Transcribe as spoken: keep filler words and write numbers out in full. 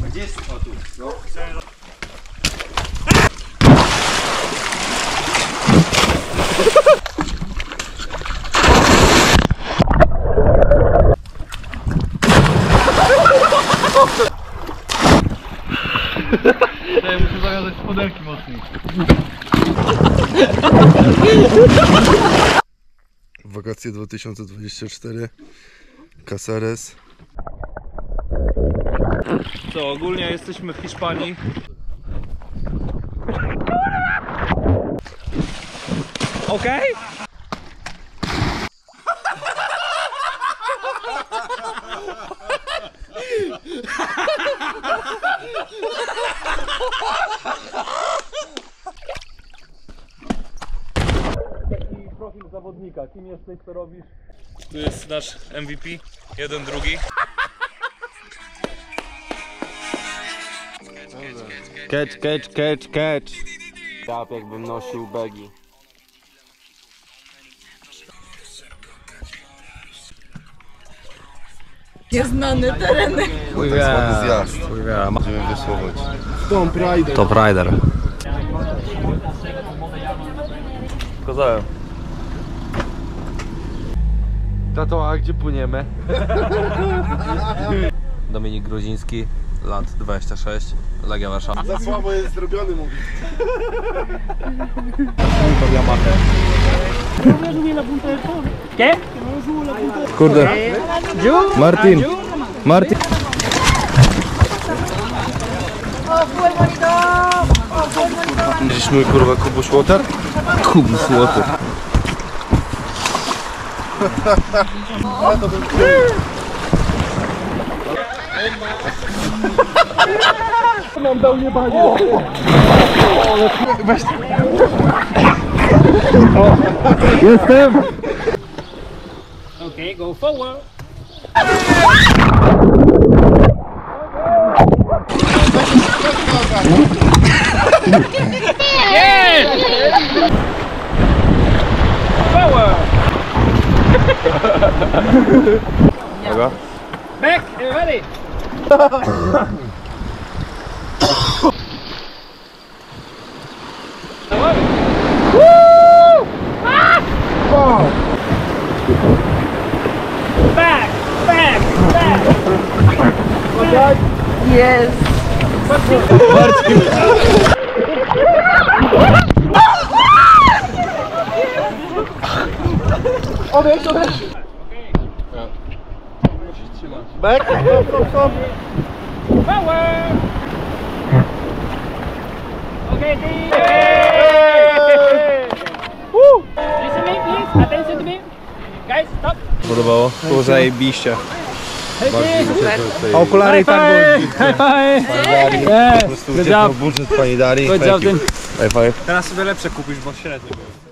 Gdzie jest? O tu. No. Ja muszę zawiązać spoderki mocniej. Wakacje dwa tysiące dwudziesty czwarty. Casares. Co, ogólnie jesteśmy w Hiszpanii. Okej? Okay? Taki profil zawodnika. Kim jesteś, co robisz? Tu jest nasz M V P. Jeden, drugi. Catch, catch, catch, catch. Ja jakbym nosił begi. Nieznane tereny. Tak zwany zjazd. Będziemy wysłować. Tomb Raider. Top Rider. Pokazałem. Tato, a gdzie płyniemy? Dominik Gruziński, lat dwadzieścia sześć, Legia Warszawa. Za słabo jest zrobiony, mówi. Kurde. Martin. Martin. Widzisz mój kurwa Kubuś Water? Kubuś Water. Nam dał niebanie. Weź. Jestem! Okay, go forward. Yes! Forward. Dobra. Back, ready. Woo! Ah! Wow. Back, back, back. Yes. Odejdź, odejdź. Back, stop, stop, stop. Forward. Okay, team. Woo! Listen to me, please. Attention to me. Guys, stop. Podobało? Było zajebiście. Super. Okulary i tak było. High five. Po prostu budżet pani Dari. Good job, High five. Teraz sobie lepsze kupisz, bo średnio.